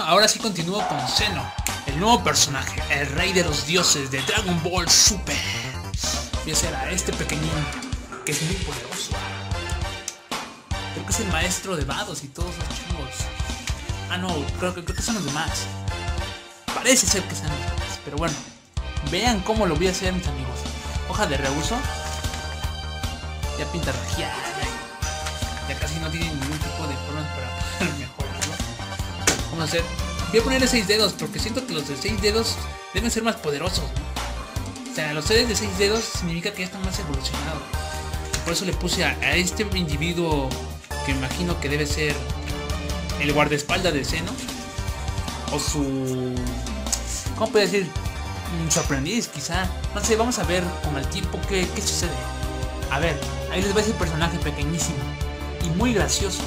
ahora sí continúo con Zeno, el nuevo personaje, el rey de los dioses de Dragon Ball Super. Voy a hacer a este pequeñín que es muy poderoso. Creo que es el maestro de Vados y todos los chingos. Ah, no, creo que son los demás. Parece ser que sean los demás, pero bueno. Vean cómo lo voy a hacer, mis amigos. Hoja de reuso. Ya pinta regia. Ya casi no tiene ningún tipo de formas para poder mejorarlo. Vamos a hacer. Voy a ponerle 6 dedos porque siento que los de 6 dedos deben ser más poderosos, ¿no? O sea, los seres de 6 dedos significa que ya están más evolucionados. Por eso le puse a este individuo que me imagino que debe ser el guardaespaldas de Zeno. O su... ¿cómo puedo decir? Su aprendiz, quizá. No sé, vamos a ver con el tiempo qué sucede. A ver, ahí les va ese personaje pequeñísimo y muy gracioso.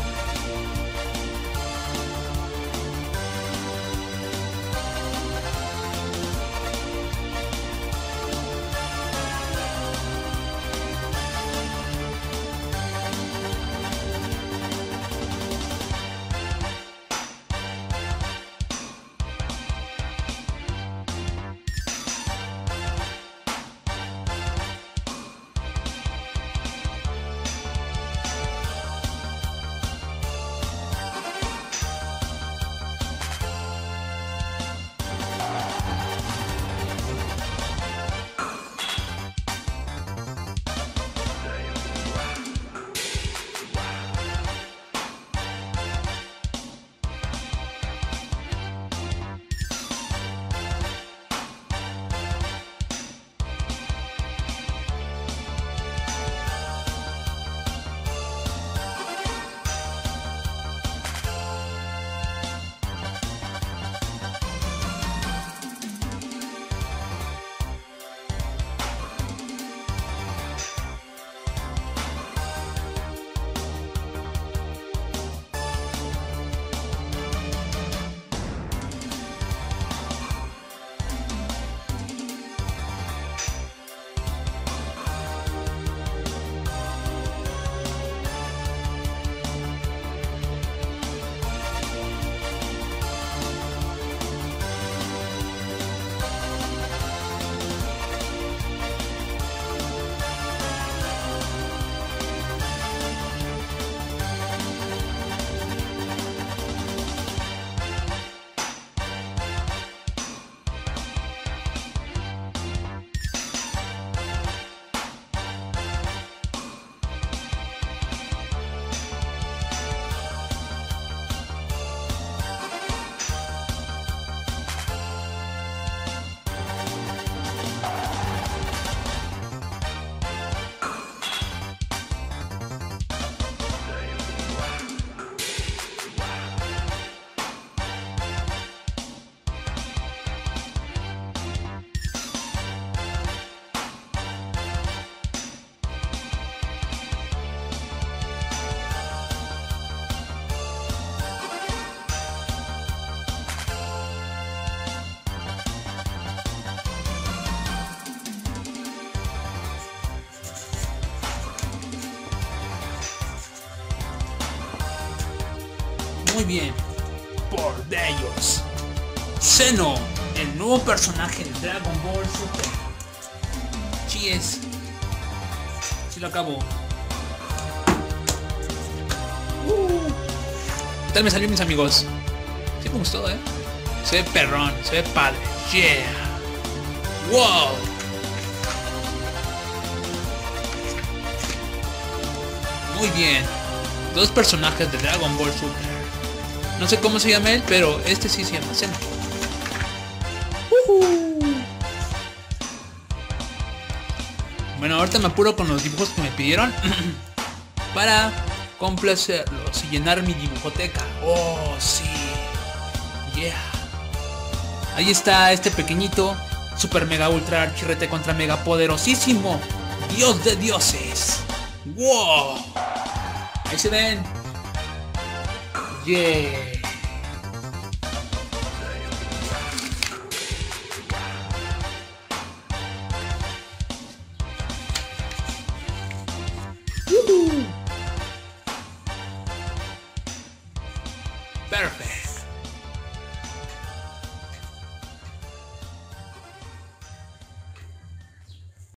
Muy bien, por ellos. Zeno, el nuevo personaje de Dragon Ball Super. Sí es. Sí lo acabo. ¿Qué tal me salió, mis amigos? Sí me gustó, Se ve perrón, se ve padre. Yeah. Wow. Muy bien. 2 personajes de Dragon Ball Super. No sé cómo se llama él, pero este sí se llama Zeno. Bueno, ahorita me apuro con los dibujos que me pidieron para complacerlos y llenar mi dibujoteca. Oh, sí. Yeah. Ahí está este pequeñito, super mega ultra archirrete contra mega poderosísimo dios de dioses. Wow. Ahí se ven. Yeah.